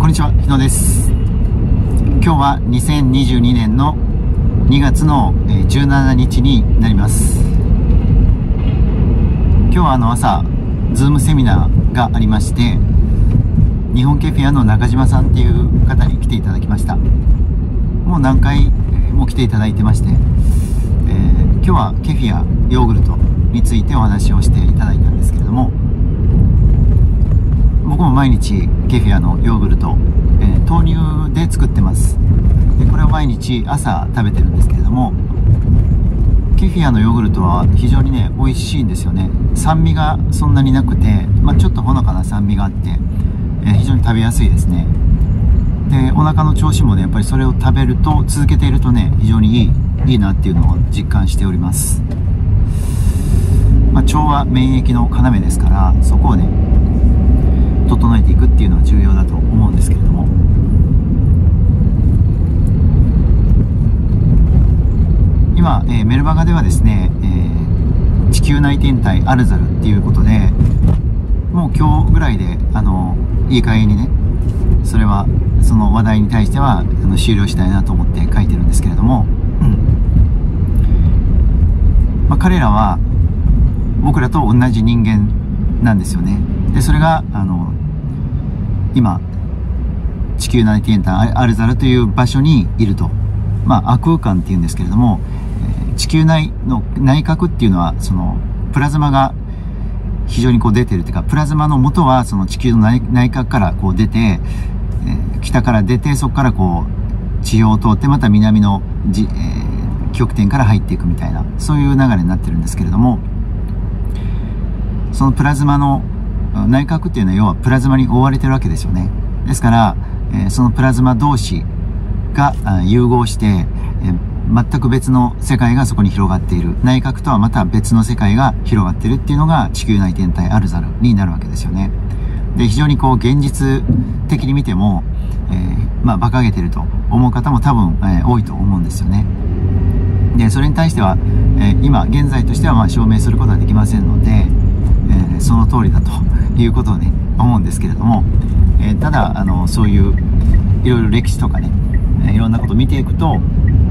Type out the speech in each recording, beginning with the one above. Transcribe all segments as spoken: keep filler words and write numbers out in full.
んにちは、日野です。今日はにせんにじゅうにねんのにがつのじゅうしちにちになります。今日はあの朝、ズームセミナーがありまして、日本ケフィアの中島さんっていう方に来ていただきました。もう何回も来ていただいてまして、えー、今日はケフィアヨーグルトについてお話をしていただいたんですけれども、僕も毎日ケフィアのヨーグルト、えー、豆乳で作ってます。でこれを毎日朝食べてるんですけれども、ケフィアのヨーグルトは非常にね美味しいんですよね。酸味がそんなになくて、まあ、ちょっとほのかな酸味があって、えー、非常に食べやすいですね。でお腹の調子もねやっぱりそれを食べると続けているとね非常にいいいいなっていうのを実感しております。まあ、腸は免疫の要ですから、そこをね整えていくっていうのは重要だと思うんですけれども、今、えー、メルマガではですね、えー、地球内天体アルザルっていうことで、もう今日ぐらいであのいい加減にねそれはその話題に対してはあの終了したいなと思って書いてるんですけれども、うんまあ、彼らは僕らと同じ人間なんですよね。でそれがあの今地球内天体アルザルという場所にいると、まあ、亜空間っていうんですけれども、えー、地球内の内核っていうのはそのプラズマが非常にこう出てるというか、プラズマの元はその地球の 内, 内核からこう出て、えー、北から出て、そこからこう地表を通ってまた南のじ、えー、極点から入っていくみたいな、そういう流れになってるんですけれども、そのプラズマの内核っていうのは要はプラズマに覆われてるわけですよね。ですから、えー、そのプラズマ同士が融合して、えー、全く別の世界がそこに広がっている、内核とはまた別の世界が広がっているっていうのが地球内天体アルザルになるわけですよね。で非常にこう現実的に見ても、えー、まあ馬鹿げてると思う方も多分、えー、多いと思うんですよね。でそれに対しては、えー、今現在としてはまあ証明することはできませんので、えー、その通りだということをね思うんですけれども、えー、ただあのそういういろいろ歴史とかね、えー、いろんなことを見ていくと、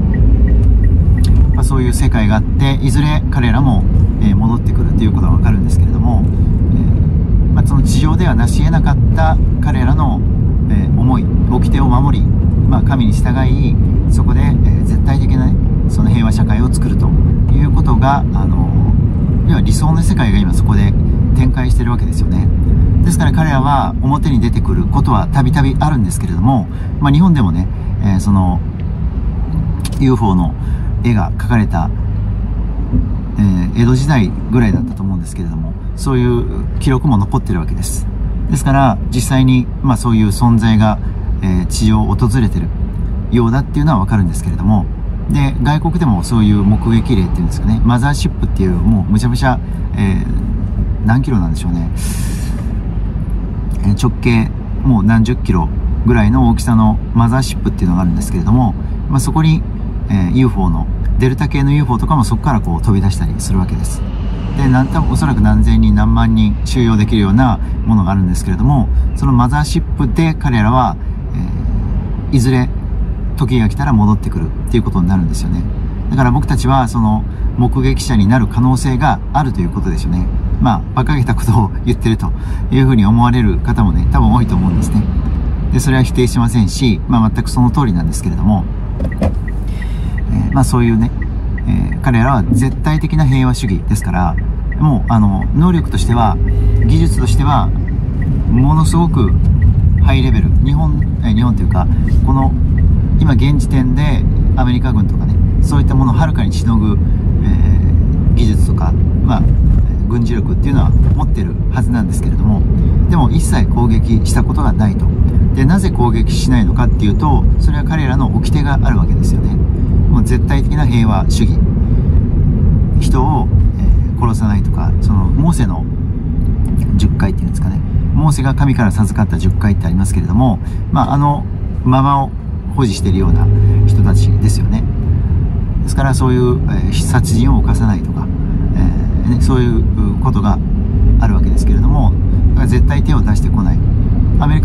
まあ、そういう世界があって、いずれ彼らも、えー、戻ってくるということがわかるんですけれども、えーまあ、その地上では成し得なかった彼らの、えー、思い掟を守り、まあ、神に従い、そこで、えー、絶対的な、ね、その平和社会を作るということが、あの要は理想の世界が今そこで展開しているわけですよね。ですから彼らは表に出てくることはたびたびあるんですけれども、まあ、日本でもね、えー、その ユーフォー の絵が描かれた、えー、江戸時代ぐらいだったと思うんですけれども、そういう記録も残ってるわけです。ですから実際に、まあ、そういう存在が、えー、地上を訪れてるようだっていうのはわかるんですけれども、で外国でもそういう目撃例っていうんですかね、マザーシップっていう、もうむちゃむちゃ、えー、何キロなんでしょうね、えー、直径もう何十キロぐらいの大きさのマザーシップっていうのがあるんですけれども、まあ、そこに、えー、ユーフォー のデルタ系の ユーフォー とかもそこからこう飛び出したりするわけです。でなん多分おそらく何千人何万人収容できるようなものがあるんですけれども、そのマザーシップで彼らは、えー、いずれ時が来たら戻ってくるっていうことになるんですよね。だから僕たちはその目撃者になる可能性があるということですよね。まあ馬鹿げたことを言ってるというふうに思われる方もね多分多いと思うんですね。でそれは否定しませんし、まあ全くその通りなんですけれども、えー、まあそういうね、えー、彼らは絶対的な平和主義ですから、もうあの能力としては技術としてはものすごくハイレベル、日本え日本というかこの今現時点でアメリカ軍とかねそういったものをはるかにしのぐ、えー、技術とか、まあ、軍事力っていうのは持ってるはずなんですけれども、でも一切攻撃したことがないと。でなぜ攻撃しないのかっていうと、それは彼らの掟があるわけですよね。もう絶対的な平和主義、人を、えー、殺さないとか、そのモーセのじゅっかいっていうんですかね、モーセが神から授かったじゅっかいってありますけれども、まああのままを保持しているような人たちですよね。ですからそういう、えー、殺人を犯さないとか、えーね、そういうことがあるわけですけれども、だから絶対手を出してこない。アメリカ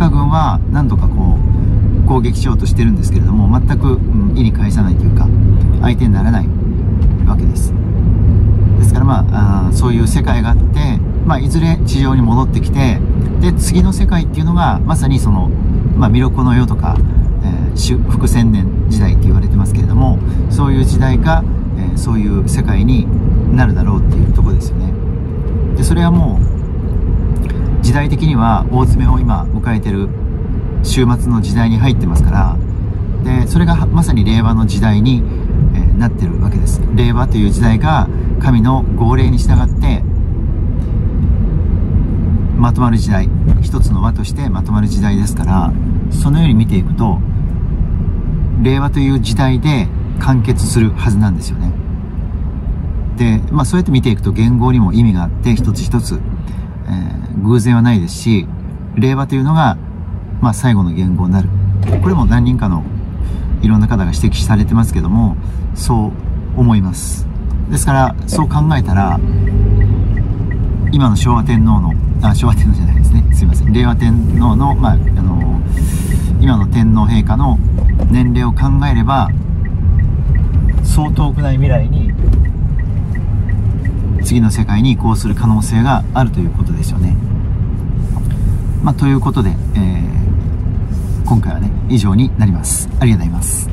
赤軍は何度かこう攻撃しようとしてるんですけれども、全く、うん、意に介さないというか相手にならないわけです。ですからまあ、あそういう世界があって、まあ、いずれ地上に戻ってきて、で次の世界っていうのがまさにその、まあ、弥勒の世とか、えー、伏千年時代って言われてますけれども、そういう時代が、えー、そういう世界になるだろうっていうところですよね。でそれはもう時代的には大詰めを今迎えてる終末の時代に入ってますから、でそれがまさに令和の時代に、えー、なってるわけです。令和という時代が神の号令に従ってまとまる時代、一つの輪としてまとまる時代ですから、そのように見ていくと令和という時代で完結するはずなんですよね。で、まあ、そうやって見ていくと言語にも意味があって、一つ一つ、えー、偶然はないですし、令和というのが、まあ、最後の言語になる。これも何人かのいろんな方が指摘されてますけども、そう思います。ですからそう考えたら、今の昭和天皇のあ昭和天皇じゃないですね、すいません、令和天皇の、まあ、あの今の天皇陛下の年齢を考えれば、そう遠くない未来に次の世界に移行する可能性があるということですよね。まあ、ということで、えー、今回はね以上になります。ありがとうございます。